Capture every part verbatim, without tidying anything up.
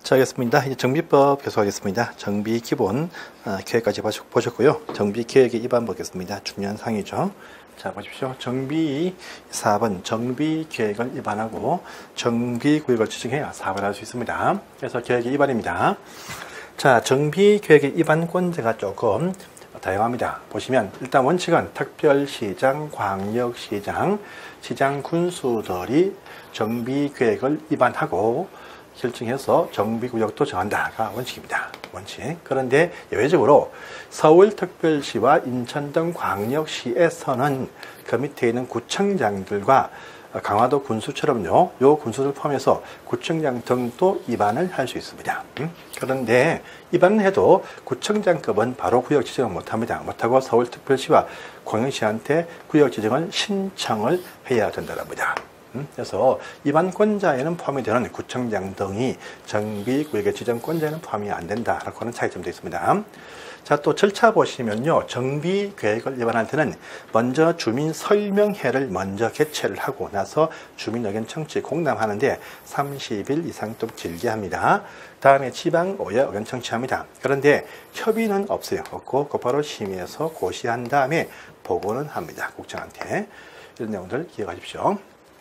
자, 알겠습니다. 이제 정비법 계속하겠습니다. 정비 기본 어, 계획까지 보셨고요. 정비 계획의 입안 보겠습니다. 중요한 사항이죠. 자, 보십시오. 정비 사 번 정비 계획을 입안하고 정비 구역을 지정해야 사업을 할 수 있습니다. 그래서 계획의 입안입니다. 자, 정비 계획의 입안권자가 조금 다양합니다. 보시면 일단 원칙은 특별시장, 광역시장, 시장 군수들이 정비 계획을 입안하고 결정해서 정비구역도 정한다가 원칙입니다. 원칙. 그런데 예외적으로 서울특별시와 인천 등 광역시에서는 그 밑에 있는 구청장들과 강화도 군수처럼요, 요 군수를 포함해서 구청장 등도 입안을 할 수 있습니다. 그런데 입안을 해도 구청장급은 바로 구역 지정을 못합니다. 못하고 서울특별시와 광역시한테 구역 지정을 신청을 해야 된다는 겁니다. 그래서 입안권자에는 포함이 되는 구청장 등이 정비구역의 지정권자에는 포함이 안 된다라고 하는 차이점도 있습니다. 자, 또 절차 보시면요, 정비계획을 입안할 때는 먼저 주민 설명회를 먼저 개최를 하고 나서 주민 의견 청취 공람하는데 삼십 일 이상 좀 길게 합니다. 다음에 지방의회 의견 청취합니다. 그런데 협의는 없어요. 없고 곧바로 심의해서 고시한 다음에 보고는 합니다. 국장한테. 이런 내용들 기억하십시오.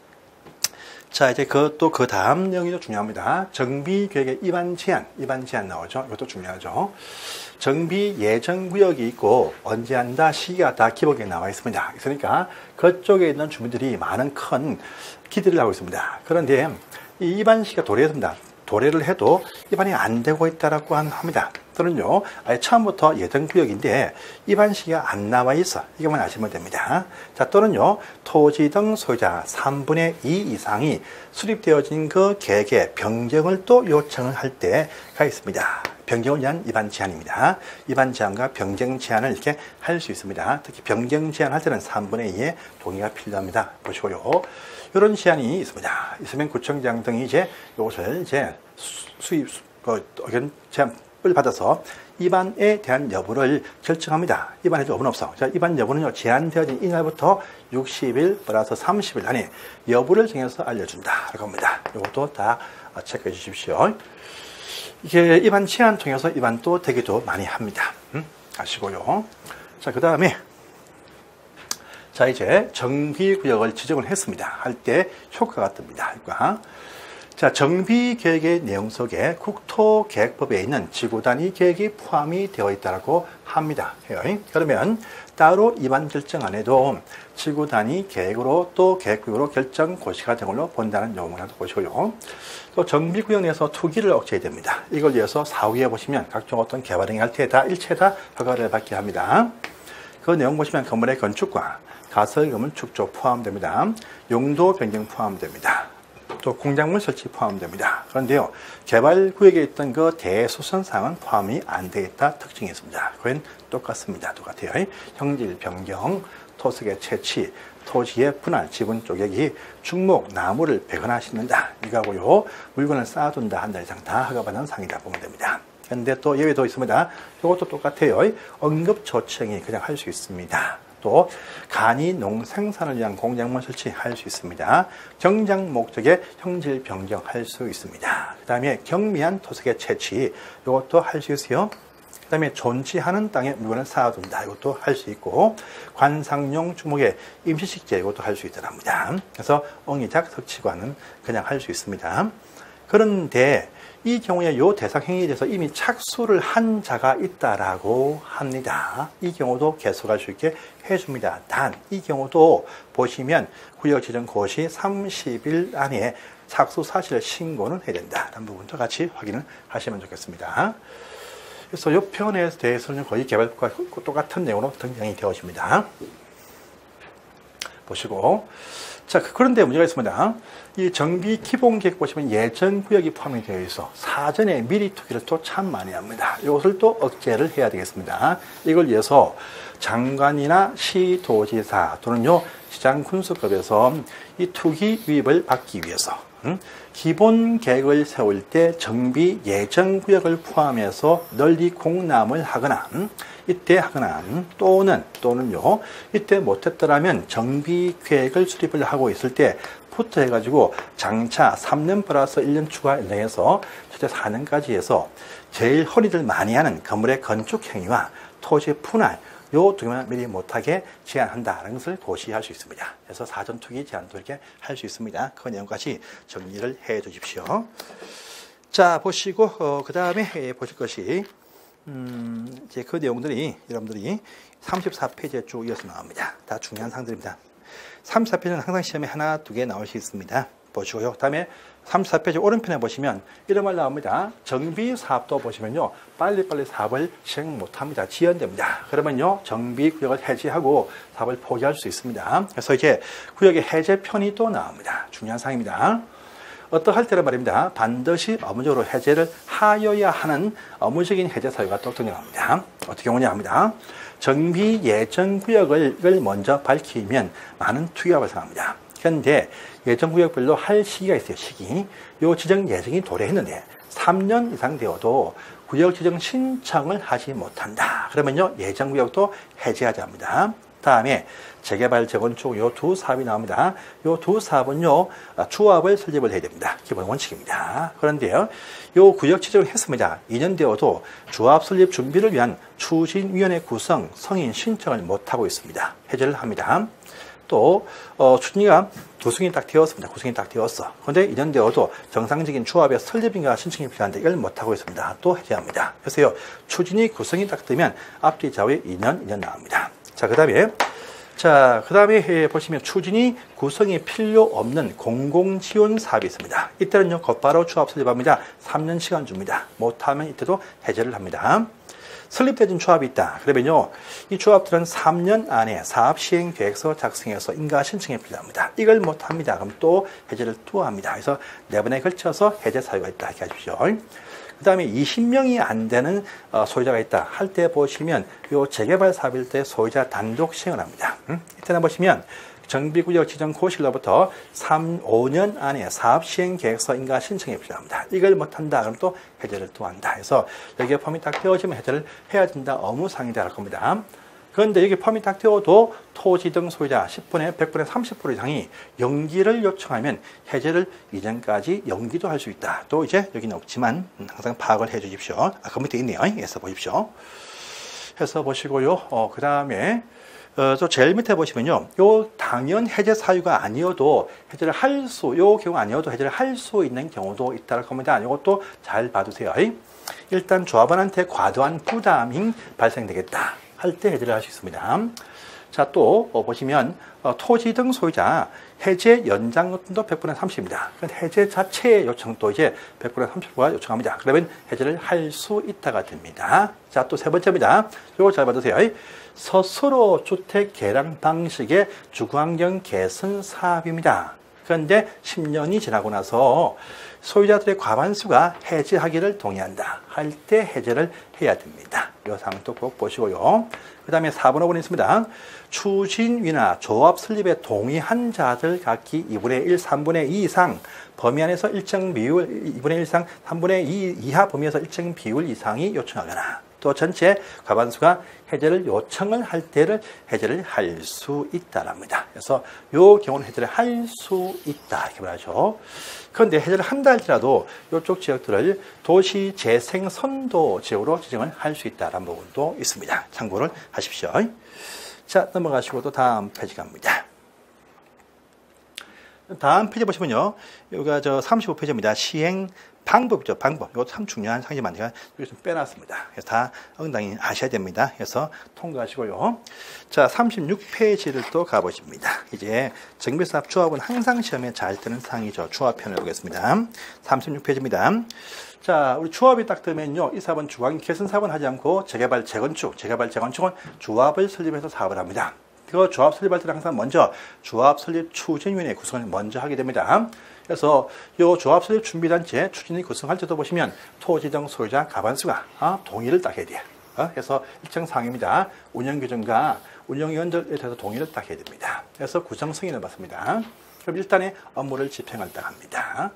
자, 이제 그, 또 그 다음 내용이 중요합니다. 정비계획의 입안 제한, 입안 제한 나오죠. 이것도 중요하죠. 정비 예정구역이 있고 언제 한다, 시기가 다 기록에 나와 있습니다. 그러니까 그쪽에 있는 주민들이 많은 큰 기대를 하고 있습니다. 그런데 이 입안 시기가 도래했습니다. 도래를 해도 입안이 안 되고 있다라고 합니다. 또는요, 아예 처음부터 예정구역인데 입안 시기가 안 나와 있어. 이것만 아시면 됩니다. 자, 또는요, 토지 등 소유자 삼분의 이 이상이 수립되어진 그 계획에 변경을 또 요청을 할 때가 있습니다. 변경을 위한 입안 제한입니다. 입안 제한과 변경 제한을 이렇게 할 수 있습니다. 특히 변경 제한할 때는 삼분의 이의 동의가 필요합니다. 보시고요. 이런 제한이 있습니다. 있으면 구청장 등이 이제 이것을 이제 수입, 그, 의견 제한을 받아서 입안에 대한 여부를 결정합니다. 입안에 여부는 없어. 자, 입안 여부는요, 제한되어진 이날부터 육십 일 플러스 삼십 일 안에 여부를 정해서 알려준다. 라고 합니다. 이것도 다 체크해 주십시오. 이게 입안 제한 통해서 입안도 되기도 많이 합니다. 음? 아시고요. 자, 그 다음에 자, 이제 정비구역을 지정을 했습니다. 할 때 효과가 뜹니다. 효과. 자, 정비계획의 내용 속에 국토계획법에 있는 지구단위 계획이 포함이 되어 있다고 합니다. 그러면 따로 입안 결정 안 해도 지구단위 계획으로 또 계획구역으로 결정 고시가 된 걸로 본다는 내용을 보시고요. 또 정비구역 내에서 투기를 억제해야 됩니다. 이걸 위해서 사후에 보시면 각종 어떤 개발 행위 할 때 다 일체 다 허가를 받게 합니다. 그 내용 보시면 건물의 건축과 가설 건물 축조 포함됩니다. 용도 변경 포함됩니다. 또 공작물 설치 포함됩니다. 그런데요, 개발구역에 있던 그 대수선사항은 포함이 안 되어 있다 특징이 있습니다. 그건 똑같습니다. 똑같아요. 형질 변경, 토색의 채취, 토지의 분할, 지분 쪼개기, 축목, 나무를 베거나 심는다. 이거하고요, 물건을 쌓아둔다 한 달 이상 다 허가받는 사항이다 보면 됩니다. 그런데 또 예외도 있습니다. 이것도 똑같아요. 응급조치행위 그냥 할 수 있습니다. 또 간이 농생산을 위한 공작물 설치할 수 있습니다. 경작 목적의 형질 변경할 수 있습니다. 그 다음에 경미한 토색의 채취 이것도 할 수 있어요. 그 다음에 존치하는 땅에 물건을 쌓아둔다. 이것도 할 수 있고 관상용 주목의 임시식재 이것도 할 수 있다는 겁니다. 그래서 엉이작 석치관은 그냥 할 수 있습니다. 그런데 이 경우에 이 대상 행위에 대해서 이미 착수를 한 자가 있다라고 합니다. 이 경우도 계속할 수 있게 해줍니다. 단, 이 경우도 보시면 구역 지정 고시 삼십 일 안에 착수 사실을 신고는 해야 된다는 부분도 같이 확인을 하시면 좋겠습니다. 그래서 이 표현에 대해서는 거의 개발과 똑같은 내용으로 등장이 되어집니다. 보시고. 자, 그런데 문제가 있습니다. 이 정비 기본계획 보시면 예정구역이 포함이 되어 있어 사전에 미리 투기를 또 참 많이 합니다. 이것을 또 억제를 해야 되겠습니다. 이걸 위해서 장관이나 시도지사 또는요 시장 군수급에서 이 투기 위입을 받기 위해서 음? 기본 계획을 세울 때 정비 예정 구역을 포함해서 널리 공람을 하거나 음? 이때 하거나 음? 또는 또는요 이때 못했더라면 정비 계획을 수립을 하고 있을 때 부터 해가지고 장차 삼 년 플러스 일 년 추가 연장해서 최대 사 년까지 해서 제일 흔히들 많이 하는 건물의 건축 행위와 토지 분할 요 두 개만 미리 못하게 제한한다는 것을 고시할 수 있습니다. 그래서 사전 투기 제한도 이렇게 할 수 있습니다. 그 내용까지 정리를 해 주십시오. 자, 보시고 어, 그 다음에 보실 것이 음, 이제 그 내용들이 여러분들이 삼십사 페이지에 쭉 이어서 나옵니다. 다 중요한 사항들입니다. 삼십사 페이지는 항상 시험에 하나, 두 개 나올 수 있습니다. 보시고요. 그 다음에 삼십사 페이지 오른편에 보시면 이런 말 나옵니다. 정비 사업도 보시면요. 빨리빨리 사업을 시행 못합니다. 지연됩니다. 그러면요. 정비 구역을 해지하고 사업을 포기할 수 있습니다. 그래서 이제 구역의 해제 편이 또 나옵니다. 중요한 사항입니다. 어떠할 때는 말입니다. 반드시 업무적으로 해제를 하여야 하는 업무적인 해제 사유가 또 등장합니다. 어떻게 경우냐 합니다. 정비 예정 구역을 먼저 밝히면 많은 투기가 발생합니다. 그런데 예정 구역별로 할 시기가 있어요. 시기. 요 지정 예정이 도래했는데 삼 년 이상 되어도 구역 지정 신청을 하지 못한다. 그러면요 예정 구역도 해제하지 합니다. 다음에 재개발, 재건축 요 두 사업이 나옵니다. 요 두 사업은요 조합을 설립을 해야 됩니다. 기본 원칙입니다. 그런데요 요 구역 지정을 했습니다. 이 년 되어도 조합 설립 준비를 위한 추진위원회 구성, 성인 신청을 못하고 있습니다. 해제를 합니다. 또 어, 추진위가 구성이 딱 되었습니다. 구성이 딱 되었어. 그런데 이 년 되어도 정상적인 조합의 설립인가 신청이 필요한데 이걸 못하고 있습니다. 또 해제합니다. 그래서요 추진위 구성이 딱 되면 앞뒤 좌우에 이 년, 이 년 나옵니다. 자, 그 다음에 자, 그 다음에 보시면 추진위 구성이 필요 없는 공공지원 사업이 있습니다. 이때는요 곧바로 조합 설립합니다. 삼 년 시간 줍니다. 못하면 이때도 해제를 합니다. 설립된 조합이 있다. 그러면요, 이 조합들은 삼 년 안에 사업 시행 계획서 작성해서 인가 신청이 필요합니다. 이걸 못합니다. 그럼 또 해제를 또 합니다. 그래서 네 번에 걸쳐서 해제 사유가 있다. 이렇게 하십시오. 그 다음에 이십 명이 안 되는 소유자가 있다. 할 때 보시면 요 재개발 사업일 때 소유자 단독 시행을 합니다. 음? 이때는 보시면 정비구역 지정 고시로부터 삼, 오 년 안에 사업 시행 계획서 인가 신청이 필요합니다. 이걸 못한다. 그럼 또 해제를 또 한다. 해서 여기에 펌이 딱 되어지면 해제를 해야 된다. 업무상이 될 겁니다. 그런데 여기 펌이 딱 되어도 토지 등 소유자 십 분의 백 분의 삼십 퍼센트 이상이 연기를 요청하면 해제를 이전까지 연기도 할 수 있다. 또 이제 여기는 없지만 항상 파악을 해 주십시오. 아, 그 밑에 있네요. 해서 보십시오. 해서 보시고요. 어, 그 다음에 어, 또 제일 밑에 보시면요. 요 당연 해제 사유가 아니어도 해제를 할 수, 요 경우 아니어도 해제를 할 수 있는 경우도 있다는 겁니다. 이것도 잘 봐두세요. 일단 조합원한테 과도한 부담이 발생되겠다. 할 때 해제를 할 수 있습니다. 자, 또 어, 보시면 어, 토지 등 소유자 해제 연장 요청도 백 분의 삼십입니다. 해제 자체의 요청도 이제 백 분의 삼십가 요청합니다. 그러면 해제를 할 수 있다가 됩니다. 자, 또 세 번째입니다. 이거 잘 봐두세요. 스스로 주택 개량 방식의 주거환경 개선 사업입니다. 그런데 십 년이 지나고 나서 소유자들의 과반수가 해제하기를 동의한다. 할 때 해제를 해야 됩니다. 이 사항도 꼭 보시고요. 그 다음에 사 번, 오 번에 있습니다. 추진위나 조합 설립에 동의한 자들 각기 이분의 일, 삼분의 이 이상 범위 안에서 일정 비율, 이분의 일 이상, 삼분의 이 이하 범위에서 일정 비율 이상이 요청하거나 또 전체 과반수가 해제를 요청을 할 때를 해제를 할 수 있다랍니다. 그래서 이 경우는 해제를 할 수 있다 이렇게 말하죠. 그런데 해제를 한다 할지라도 이쪽 지역들을 도시 재생 선도 지역으로 지정을 할 수 있다라는 부분도 있습니다. 참고를 하십시오. 자, 넘어가시고 또 다음 페이지 갑니다. 다음 페이지 보시면요, 여기가 저 삼십오 페이지입니다. 시행 방법이죠. 방법. 이거 참 중요한 상이지만 제가 여기 좀 빼놨습니다. 그래서 다 응당히 아셔야 됩니다. 그래서 통과하시고요. 자, 삼십육 페이지를 또 가보십니다. 이제 정비사업 조합은 항상 시험에 잘 뜨는 상이죠. 조합편을 보겠습니다. 삼십육 페이지입니다. 자, 우리 조합이 딱 뜨면요, 이 사업은 주거환경 개선 사업은 하지 않고 재개발, 재건축, 재개발, 재건축은 조합을 설립해서 사업을 합니다. 그 조합 설립할 때는 항상 먼저 조합 설립 추진위원회 구성을 먼저 하게 됩니다. 그래서 이 조합 설립 준비단체 추진위 구성할 때도 보시면 토지 등 소유자 과반수가 어, 동의를 딱 해야 돼요. 어? 그래서 일정 사항입니다. 운영규정과 운영위원들에 대해서 동의를 딱 해야 됩니다. 그래서 구성 승인을 받습니다. 그럼 일단의 업무를 집행을 합니다.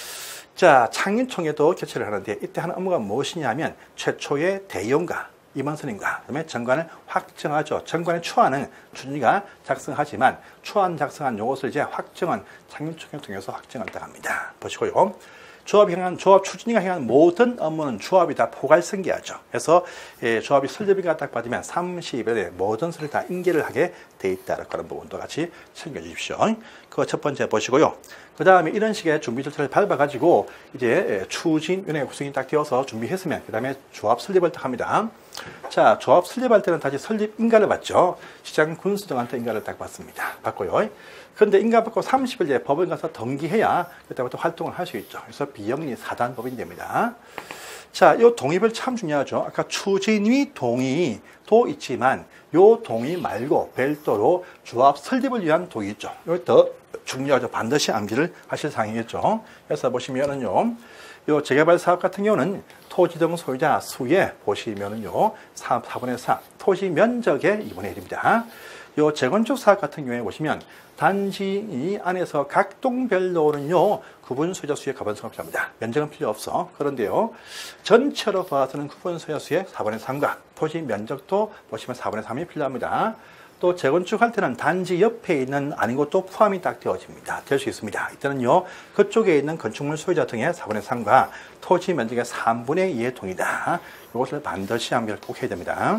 자, 창립총회도 개최를 하는데 이때 하는 업무가 무엇이냐면 최초의 대의원과 임원선임과 그다음에 정관을 확정하죠. 정관의 초안은 추진위가 작성하지만 초안 작성한 요것을 이제 확정한 창립총회를 통해서 확정을 합니다. 보시고요. 조합이 행한, 조합 추진위가 행한 모든 업무는 조합이 다 포괄승계하죠. 그래서 예, 조합이 설립인가 딱 받으면 삼십 일에 모든 서를 다 인계를 하게 돼 있다는 그런 부분도 같이 챙겨주십시오. 그거 첫 번째 보시고요. 그 다음에 이런 식의 준비 절차를 밟아가지고 이제 추진위원회 구성이 딱 되어서 준비했으면 그 다음에 조합 설립을 딱 합니다. 자, 조합 설립할 때는 다시 설립 인가를 받죠. 시장 군수 등한테 인가를 딱 받습니다. 받고요. 그런데 인가 받고 삼십 일 뒤에 법원 가서 등기해야 그때부터 활동을 할 수 있죠. 그래서 비영리 사단법인이 됩니다. 자, 이 동의별 참 중요하죠. 아까 추진위 동의도 있지만 요 동의 말고 별도로 조합 설립을 위한 동의 있죠. 이거 더 중요하죠. 반드시 암기를 하실 사항이겠죠. 그래서 보시면은요, 요 재개발 사업 같은 경우는 토지 등 소유자 수에 보시면은요, 사분의 사, 토지 면적의 이분의 일입니다. 요 재건축 사업 같은 경우에 보시면 단지 이 안에서 각 동별로는요 구분 소유자 수의 가반수가 필요합니다. 면적은 필요 없어. 그런데요 전체로 봐서는 구분 소유자 수의 사분의 삼과 토지 면적도 보시면 사분의 삼이 필요합니다. 또 재건축할 때는 단지 옆에 있는 아닌 것도 포함이 딱 되어집니다. 될 수 있습니다. 이때는요 그쪽에 있는 건축물 소유자 등의 사분의 삼과 토지 면적의 삼분의 이의 동의다. 이것을 반드시 암기를 꼭 해야 됩니다.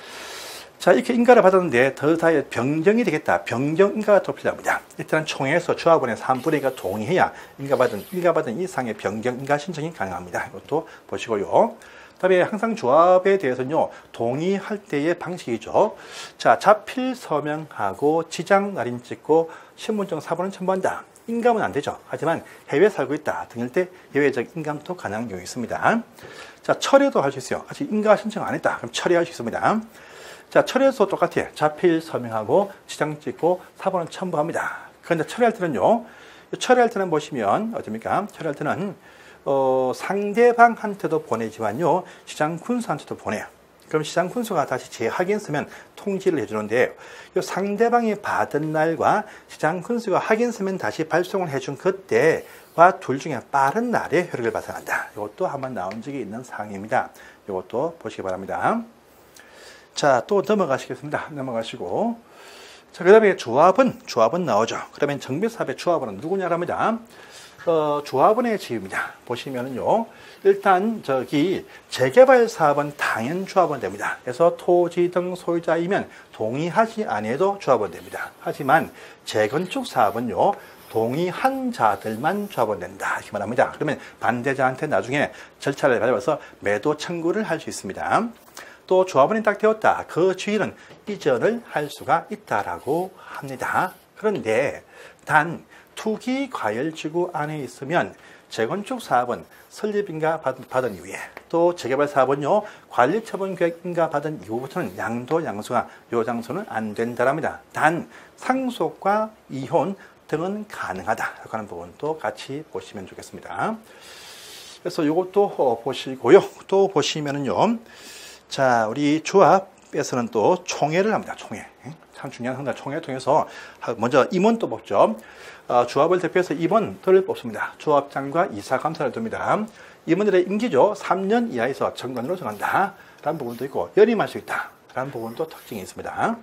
자, 이렇게 인가를 받았는데 더 이상 변경이 되겠다. 변경 인가가 더 필요합니다. 일단 총회에서 조합원의 삼분의 이가 동의해야 인가받은, 인가받은 이상의 변경 인가 신청이 가능합니다. 이것도 보시고요. 그다음에 항상 조합에 대해서는요, 동의할 때의 방식이죠. 자, 자필 서명하고 지장 날인 찍고 신분증 사본은 첨부한다. 인감은 안 되죠. 하지만 해외에 살고 있다 등일 때 예외적 인감도 가능한 경우 있습니다. 자, 철회도 할 수 있어요. 아직 인가 신청 안 했다. 그럼 철회할 수 있습니다. 자, 철회도 똑같아요. 자필 서명하고 지장 찍고 사본은 첨부합니다. 그런데 철회할 때는요, 철회할 때는 보시면 어떻습니까? 철회할 때는 어, 상대방한테도 보내지만요, 시장 군수한테도 보내요. 그럼 시장 군수가 다시 재확인 쓰면 통지를 해주는데, 이 상대방이 받은 날과 시장 군수가 확인 쓰면 다시 발송을 해준 그때와 둘 중에 빠른 날에 효력을 발생한다. 이것도 한번 나온 적이 있는 사항입니다. 이것도 보시기 바랍니다. 자, 또 넘어가시겠습니다. 넘어가시고. 자, 그 다음에 조합은, 조합은 나오죠. 그러면 정비사업의 조합원은 누구냐랍니다. 어, 조합원의 지위입니다. 보시면은요, 일단 저기 재개발 사업은 당연 조합원 됩니다. 그래서 토지 등 소유자이면 동의하지 않아도 조합원 됩니다. 하지만 재건축 사업은요, 동의한 자들만 조합원 된다. 이렇게 말합니다. 그러면 반대자한테 나중에 절차를 밟아서 매도 청구를 할 수 있습니다. 또 조합원이 딱 되었다. 그 주인은 이전을 할 수가 있다라고 합니다. 그런데 단 투기 과열지구 안에 있으면 재건축 사업은 설립인가 받은 이후에 또 재개발 사업은요 관리처분 계획인가 받은 이후부터는 양도 양수가 요 장소는 안 된다랍니다. 단 상속과 이혼 등은 가능하다 하는 부분도 같이 보시면 좋겠습니다. 그래서 이것도 보시고요. 또 보시면은요. 자, 우리 조합에서는 또 총회를 합니다. 총회. 참 중요한 항상 총회를 통해서 먼저 임원도 뽑죠. 어, 조합을 대표해서 임원들을 뽑습니다. 조합장과 이사감사를 둡니다. 임원들의 임기죠. 삼 년 이하에서 정관으로 정한다. 라는 부분도 있고 연임할 수 있다. 라는 부분도 특징이 있습니다.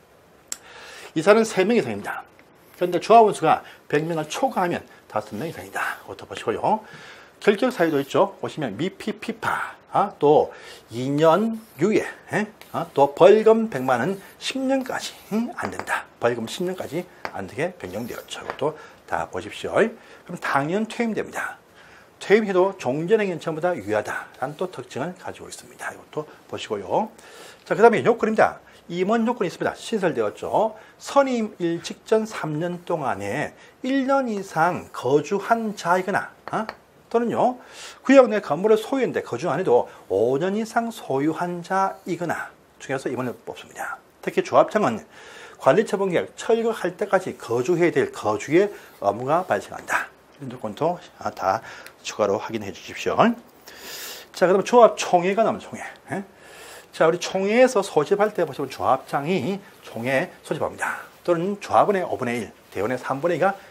이사는 세 명 이상입니다. 그런데 조합원 수가 백 명을 초과하면 다섯 명 이상이다. 그것도 보시고요. 결격 사유도 있죠. 보시면 미피, 피파, 아, 또 이 년 유예, 아, 또 벌금 백만 원 십 년까지 안 된다. 벌금 십 년까지 안 되게 변경되었죠. 이것도 다 보십시오. 그럼 당연 퇴임됩니다. 퇴임해도 종전행위는 전부 다 유효하다라는 또 특징을 가지고 있습니다. 이것도 보시고요. 자, 그 다음에 요건입니다. 임원 요건이 있습니다. 신설되었죠. 선임일 직전 삼 년 동안에 일 년 이상 거주한 자이거나, 어? 또는요, 구역 내 건물을 소유했는데 거주 안 해도 오 년 이상 소유한 자이거나 중에서 임원을 뽑습니다. 특히 조합장은 관리처분 계약 철거할 때까지 거주해야 될 거주의 업무가 발생한다. 이런 조건도 다 추가로 확인해 주십시오. 자, 그다음 조합 총회가 나오면 총회. 자, 우리 총회에서 소집할 때 보시면 조합장이 총회 소집합니다. 또는 조합원의 오분의 일, 대원의 삼분의 이가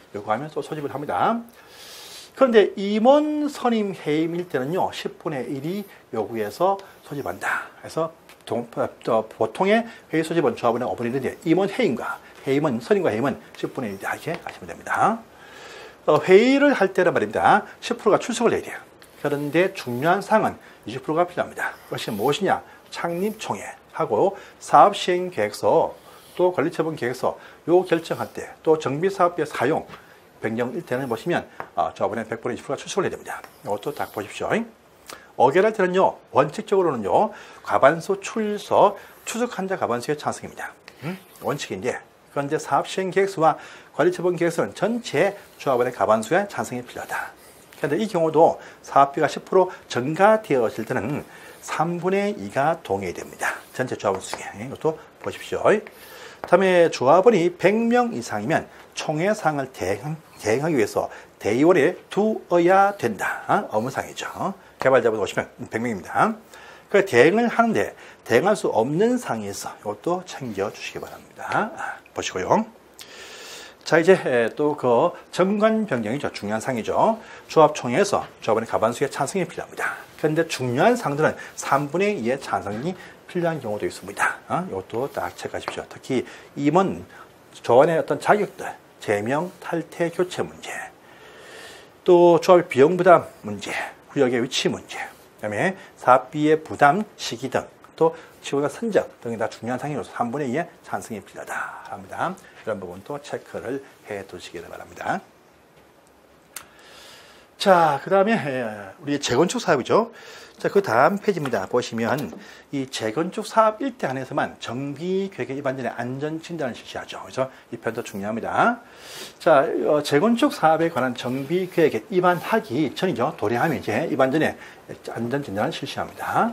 요구하면 또 소집을 합니다. 그런데 임원 선임 해임일 때는요, 십분의 일이 요구해서 소집한다. 그래서 보통의 회의 소집은 조합원의 오분의 일인데 임원 해임과 해임은 선임과 해임은 십분의 일이다. 이렇게 아시면 됩니다. 어, 회의를 할 때는 말입니다. 십 퍼센트가 출석을 해야 돼요. 그런데 중요한 사항은 이십 퍼센트가 필요합니다. 그것이 무엇이냐? 창립총회하고 사업시행계획서 또 관리처분계획서 요 결정할 때 또 정비사업비 사용 변경일 때는 보시면 어, 조합원의 백 분의 이십 퍼센트가 출석을 해야 됩니다. 이것도 딱 보십시오. 어결할 때는요, 원칙적으로는요, 과반수 출석, 추석 환자 과반수의 찬성입니다. 음? 원칙인데, 그런데 사업시행계획서와 관리처분계획서는 전체 조합원의 과반수의 찬성이 필요하다. 그런데 이 경우도 사업비가 십 퍼센트 증가되어질 때는 삼분의 이가 동의해야 됩니다. 전체 조합원 중에. 이것도 보십시오. 다음에 조합원이 백 명 이상이면 총회상을 대행, 대행하기 위해서 대의원에 두어야 된다. 업무상이죠. 개발자분 오시면 백 명입니다. 그 대행을 하는데 대행할 수 없는 상에서 이것도 챙겨주시기 바랍니다. 보시고요. 자, 이제 또 그 정관 변경이죠. 중요한 상이죠. 조합총회에서 조합원의 과반수의 찬성이 필요합니다. 그런데 중요한 상들은 삼분의 이의 찬성이 필요한 경우도 있습니다. 어? 이것도 딱 체크하십시오. 특히 임원, 조합원의 어떤 자격들, 제명, 탈퇴, 교체 문제, 또 조합 비용 부담 문제, 구역의 위치 문제, 그다음에 사업비의 부담 시기 등, 또 지구가 선적 등이 다 중요한 상이로서 삼분의 이의 찬성이 필요하다 합니다. 이런 부분도 체크를 해 두시기 바랍니다. 자, 그 다음에 우리 재건축 사업이죠. 자, 그 다음 페이지입니다. 보시면 이 재건축 사업 일대 안에서만 정비 계획 위반 전에 안전 진단을 실시하죠. 그래서 이 편도 중요합니다. 자, 어, 재건축 사업에 관한 정비 계획에 위반하기 전이죠. 도래하면 이제 위반 전에 안전 진단을 실시합니다.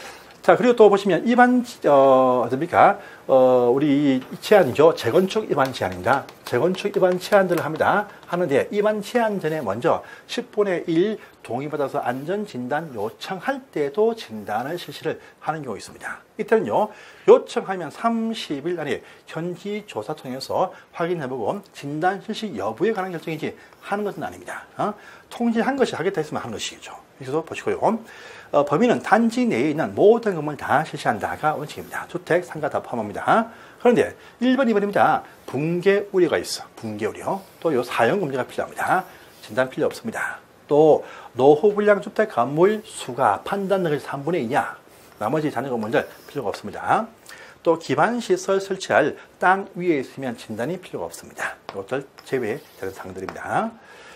자, 그리고 또 보시면 위반, 어, 어떻습니까? 어, 우리 제한이죠. 재건축 위반 제한입니다. 재건축 위반 제한들을 합니다. 하는데, 위반 제한 전에 먼저 십분의 일 동의받아서 안전진단 요청할 때도 진단을 실시를 하는 경우가 있습니다. 이때는요, 요청하면 삼십 일 안에 현지 조사 통해서 확인해보고 진단 실시 여부에 관한 결정이지 하는 것은 아닙니다. 어? 통지한 것이 하겠다 했으면 하는 것이죠. 그래서 보시고요. 어, 범위는 단지 내에 있는 모든 건물 다 실시한다가 원칙입니다. 주택, 상가 다 포함합니다. 그런데 일 번, 이 번입니다. 붕괴 우려가 있어. 붕괴 우려. 또 요 사용 검증가 필요합니다. 진단 필요 없습니다. 또 노후 불량 주택 건물 수가 판단 능력이 삼분의 이냐. 나머지 잔여 건물들 필요가 없습니다. 또 기반 시설 설치할 땅 위에 있으면 진단이 필요가 없습니다. 이것들 제외되는 사항들입니다.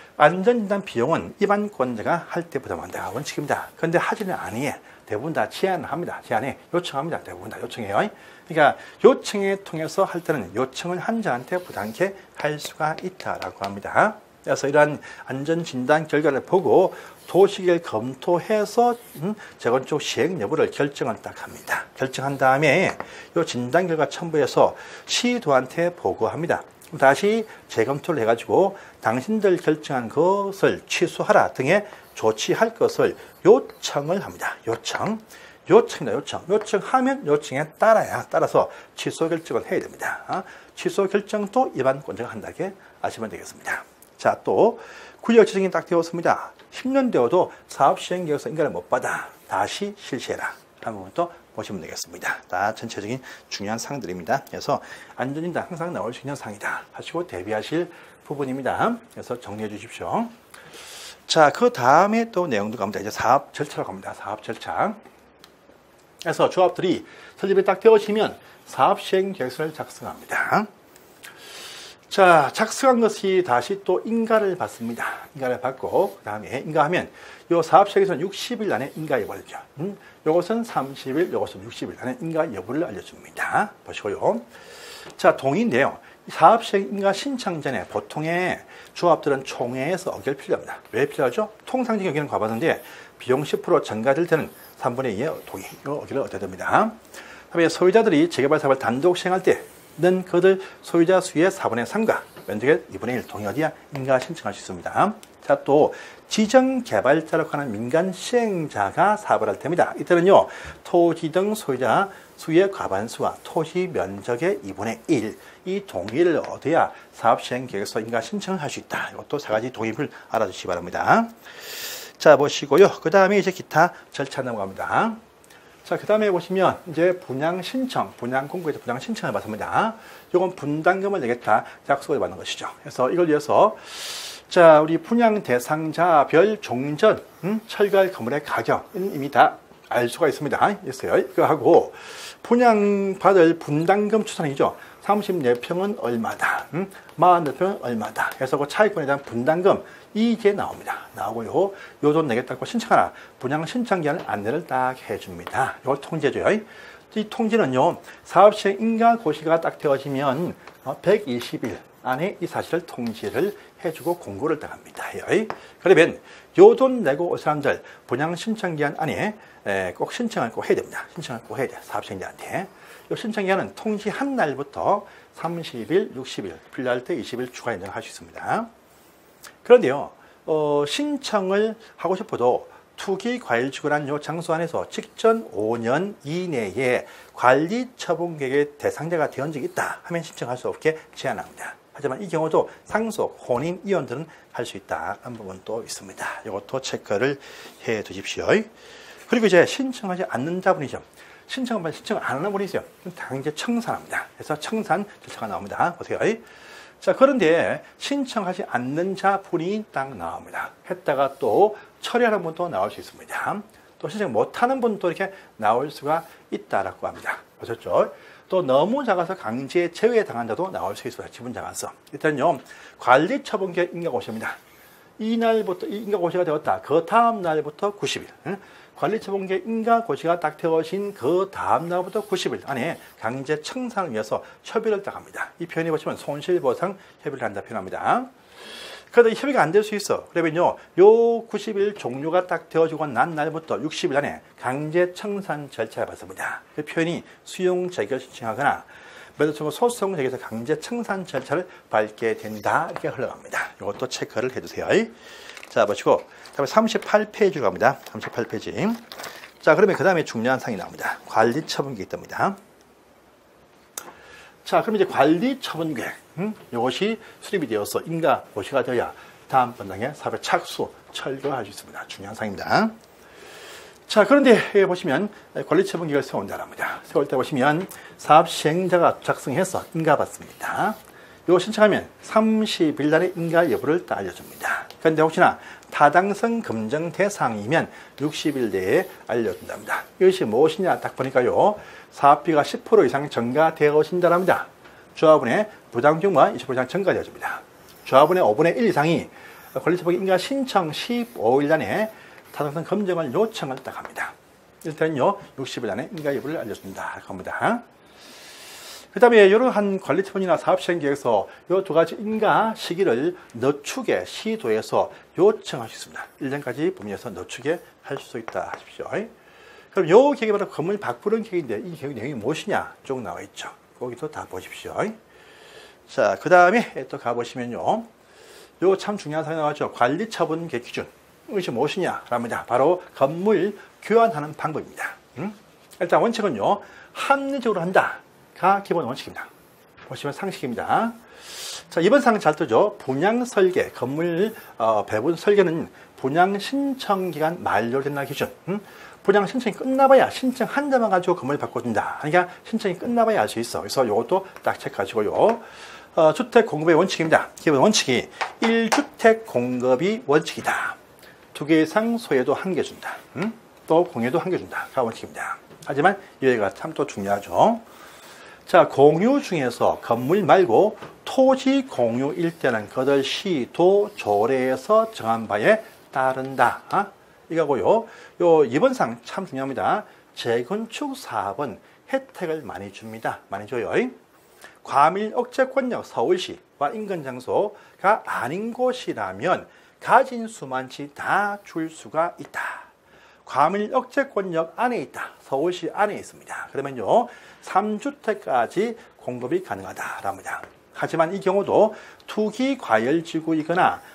안전진단 비용은 위반권자가 할 때 부담한다. 원칙입니다. 그런데 하지는 아니에요. 대부분 다 제안합니다. 제안해. 요청합니다. 대부분 다 요청해요. 그러니까 요청에 통해서 할 때는 요청을 환자한테 부담케 할 수가 있다라고 합니다. 그래서 이러한 안전진단 결과를 보고 도시계획을 검토해서 음, 재건축 시행 여부를 결정을 딱 합니다. 결정한 다음에 이 진단 결과 첨부해서 시도한테 보고합니다. 다시 재검토를 해가지고 당신들 결정한 것을 취소하라 등의 조치할 것을 요청을 합니다. 요청. 요청이다, 요청. 요청하면 요청에 따라야, 따라서 취소 결정을 해야 됩니다. 취소 결정도 위반권자가 한다게 아시면 되겠습니다. 자, 또 구역 지정이 딱 되었습니다. 십 년 되어도 사업 시행 계획서 인가를 못 받아. 다시 실시해라. 라는 부분도 보시면 되겠습니다. 다 전체적인 중요한 사항들입니다. 그래서 안전진단 항상 나올 수 있는 사항이다 하시고 대비하실 부분입니다. 그래서 정리해 주십시오. 자, 그 다음에 또 내용도 갑니다. 이제 사업 절차로 갑니다. 사업 절차. 그래서 조합들이 설립이 딱 되어지면 사업 시행 계획서를 작성합니다. 자, 작성한 것이 다시 또 인가를 받습니다. 인가를 받고, 그 다음에 인가하면, 요 사업 시행에서는 육십 일 안에 인가 여부를 알죠. 음, 요것은 삼십 일, 요것은 육십 일 안에 인가 여부를 알려줍니다. 보시고요. 자, 동의인데요. 사업 시행 인가 신청 전에 보통의 조합들은 총회에서 의결 필요합니다. 왜 필요하죠? 통상적인 의견은 과반인데, 비용 십 퍼센트 증가될 때는 삼분의 이의 동의, 요 의결을 얻어야 됩니다. 다음에 소유자들이 재개발 사업을 단독 시행할 때, 는 그들 소유자 수의 사분의 삼과 면적의 이분의 일 동의 어디야 인가 신청할 수 있습니다. 자, 또 지정개발자로 하는 민간 시행자가 사업을 할 때입니다. 이때는요, 토지 등 소유자 수의 과반수와 토지 면적의 이분의 일, 이 동의를 얻어야 사업시행계획서 인가 신청을 할 수 있다. 이것도 세 가지 동의를 알아주시기 바랍니다. 자, 보시고요. 그 다음에 이제 기타 절차 넘어갑니다. 자, 그 다음에 보시면 이제 분양 신청, 분양 공고에서 분양 신청을 받습니다. 이건 분담금을 내겠다 약속을 받는 것이죠. 그래서 이걸 위해서 자, 우리 분양 대상자별 종전, 음, 철거할 건물의 가격은 이미 다 알 수가 있습니다. 있어요. 이거 하고 분양받을 분담금 추산이죠. 삼십사 평은 얼마다, 음, 사십사 평은 얼마다. 그래서 그 차익권에 대한 분담금 이게 나옵니다. 나오고요. 요 돈 내겠다고 신청하라. 분양 신청 기한 안내를 딱 해줍니다. 이걸 통지해줘요. 이 통지는요, 사업시행 인가 고시가 딱 되어지면 백이십 일 안에 이 사실을 통지를 해주고 공고를 딱 합니다. 그러면 요 돈 내고 올 사람들 분양 신청 기한 안에 꼭 신청을 꼭 해야 됩니다. 신청을 꼭 해야 돼요. 사업시행자한테. 이 신청 기한은 통지한 날부터 삼십 일, 육십 일, 필요할 때 이십 일 추가 인정할 수 있습니다. 그런데요, 어, 신청을 하고 싶어도 투기 과일 주거란 요 장소 안에서 직전 오 년 이내에 관리 처분 계획의 대상자가 되은 적이 있다 하면 신청할 수 없게 제한합니다. 하지만 이 경우도 상속, 혼인, 이혼들은 할 수 있다 하는 부분도 있습니다. 이것도 체크를 해 두십시오. 그리고 이제 신청하지 않는 자분이죠. 신청만 신청 안 하는 분이 있어요. 당연히 청산합니다. 그래서 청산 절차가 나옵니다. 보세요. 자, 그런데 신청하지 않는 자분이 딱 나옵니다. 했다가 또 처리하는 분도 나올 수 있습니다. 또 신청 못하는 분도 이렇게 나올 수가 있다라고 합니다. 보셨죠? 또 너무 작아서 강제 제외당한 자도 나올 수 있어요. 지분 작아서. 일단요, 관리 처분계 인가고시입니다. 이날부터 인가고시가 되었다. 그 다음 날부터 구십 일. 응? 관리 처분계 인가고시가 딱 되어진 그 다음 날부터 구십 일 안에 강제 청산을 위해서 협의를 딱 합니다. 이 표현이 보시면 손실보상 협의를 한다 표현합니다. 그래도 협의가 안 될 수 있어. 그러면요, 요 구십 일 종료가 딱 되어지고 난 날부터 육십 일 안에 강제 청산 절차를 받습니다. 그 표현이 수용 재결 신청하거나 매도청구 소송 제기해서 강제 청산 절차를 밟게 된다. 이렇게 흘러갑니다. 이것도 체크를 해주세요. 자, 보시고 다음에 삼십팔 페이지로 갑니다. 삼십팔 페이지. 자, 그러면 그 다음에 중요한 사항이 나옵니다. 관리 처분 계획입니다. 자, 그럼 이제 관리 처분 계획. 음? 이것이 수립이 되어서 인가 고시가 되어야 다음 번당에 사업에 착수, 철거할 수 있습니다. 중요한 사항입니다. 자, 그런데 여기 보시면 관리 처분 계획을 세운다랍니다. 세울 때 보시면 사업 시행자가 작성해서 인가 받습니다. 이거 신청하면 삼십 일 날에 인가 여부를 딱 알려줍니다. 그런데 혹시나 타당성 검증 대상이면 육십 일 내에 알려준답니다. 이것이 무엇이냐 딱 보니까요, 사업비가 십 퍼센트 이상 증가되어진다랍니다. 조합원의 부담 규모가 이십 퍼센트 이상 증가되어집니다. 조합원의 오분의 일 이상이 권리처분 인가 신청 십오 일 안에 타당성 검증을 요청을 딱 합니다. 일단요, 육십 일 안에 인가 여부를 알려준다 합니다. 그 다음에 이러한 관리처분이나 사업시행계획에서 이 두 가지 인가 시기를 늦추게 시도해서 요청할 수 있습니다. 일 년까지 범위에서 늦추게 할 수 있다 하십시오. 그럼 이 계획이 바로 건물 바꾸는 계획인데 이 계획 내용이 무엇이냐 쭉 나와 있죠. 거기도 다 보십시오. 자, 그 다음에 또 가보시면요, 요 참 중요한 사항이 나왔죠. 관리처분 계획 기준. 이것이 무엇이냐 합니다. 바로 건물 교환하는 방법입니다. 음? 일단 원칙은요, 합리적으로 한다 가 기본 원칙입니다. 보시면 상식입니다. 자, 이번 사항 잘 뜨죠. 분양 설계, 건물 어, 배분 설계는 분양 신청 기간 만료된 날 기준. 음? 분양 신청이 끝나봐야 신청 한 자만 가지고 건물 바꿔준다. 그러니까 신청이 끝나봐야 알 수 있어. 그래서 이것도 딱 체크하시고요. 어, 주택 공급의 원칙입니다. 기본 원칙이 일 주택 공급이 원칙이다. 두 개 이상 소유도 한 개 준다. 음? 또 공유도 한 개 준다가 원칙입니다. 하지만 여기가 참 또 중요하죠. 자, 공유 중에서 건물 말고 토지 공유일 때는 그들 시도 조례에서 정한 바에 따른다. 아? 이거고요. 요 이번 상 참 중요합니다. 재건축 사업은 혜택을 많이 줍니다. 많이 줘요. 과밀 억제권역 서울시와 인근 장소가 아닌 곳이라면 가진 수만치 다 줄 수가 있다. 과밀 억제권역 안에 있다. 서울시 안에 있습니다. 그러면요, 삼 주택까지 공급이 가능하다랍니다. 하지만 이 경우도 투기 과열지구이거나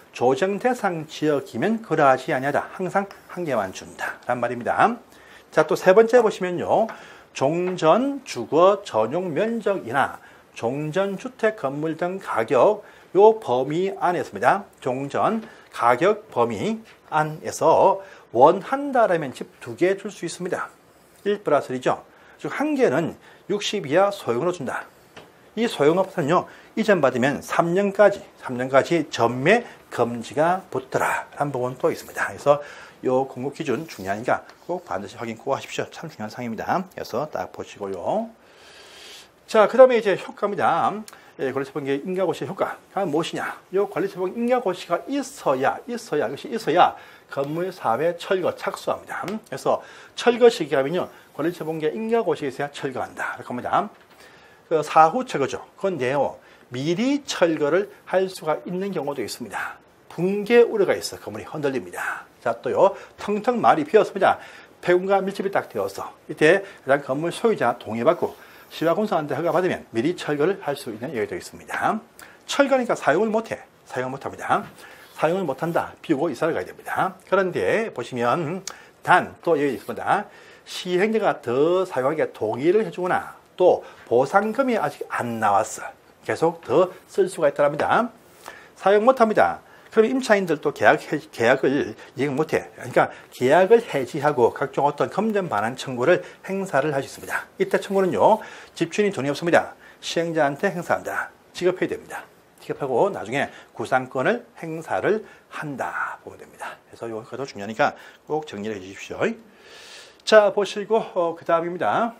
조정 대상 지역이면 그러하지 아니하다. 항상 한 개만 준다. 란 말입니다. 자, 또 세 번째 보시면요. 종전 주거 전용 면적이나 종전 주택 건물 등 가격 요 범위 안에서입니다. 종전 가격 범위 안에서 원한다라면 집 두 개 줄 수 있습니다. 일 플러스 일이죠. 즉 한 개는 육십 이하 소형으로 준다. 이 소형업소는요, 이전 받으면 삼 년까지, 삼 년까지 전매 금지가 붙더라. 라는 부분 또 있습니다. 그래서 요 공급 기준 중요하니까 꼭 반드시 확인 꼭 하십시오. 참 중요한 사항입니다. 그래서 딱 보시고요. 자, 그 다음에 이제 효과입니다. 예, 관리처분계 인가고시 효과가 무엇이냐? 요 관리처분 인가고시가 있어야, 있어야, 이것이 있어야 건물 사회 철거 착수합니다. 그래서 철거 시기하면요, 관리처분계 인가고시에 있어야 철거한다. 이렇게 합니다. 그 사후 철거죠. 그건데요, 미리 철거를 할 수가 있는 경우도 있습니다. 붕괴 우려가 있어 건물이 흔들립니다. 자, 또요, 텅텅 말이 비었습니다. 폐공과 밀집이 딱 되어서 이때 그다음 건물 소유자 동의받고 시화공사한테 허가받으면 미리 철거를 할 수 있는 여유도 있습니다. 철거니까 사용을 못해. 사용을 못합니다. 사용을 못한다. 비우고 이사를 가야 됩니다. 그런데 보시면 단 또 여기 있습니다. 시행자가 더 사용하게 동의를 해주거나 또 보상금이 아직 안 나왔어. 계속 더 쓸 수가 있답니다. 사용 못합니다. 그럼 임차인들도 계약, 계약을 이행 못해. 그러니까 계약을 해지하고 각종 어떤 금전 반환 청구를 행사를 할 수 있습니다. 이때 청구는요, 집주인이 돈이 없습니다. 시행자한테 행사한다. 지급해야 됩니다. 지급하고 나중에 구상권을 행사를 한다. 보면 됩니다. 그래서 이것도 중요하니까 꼭 정리를 해 주십시오. 자, 보시고, 어, 그 다음입니다.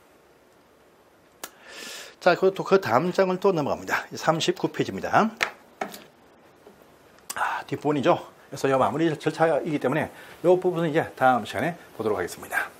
자, 그, 그 다음 장을 또 넘어갑니다. 삼십구 페이지입니다. 아, 뒷부분이죠. 그래서 이 마무리 절차이기 때문에 이 부분은 이제 다음 시간에 보도록 하겠습니다.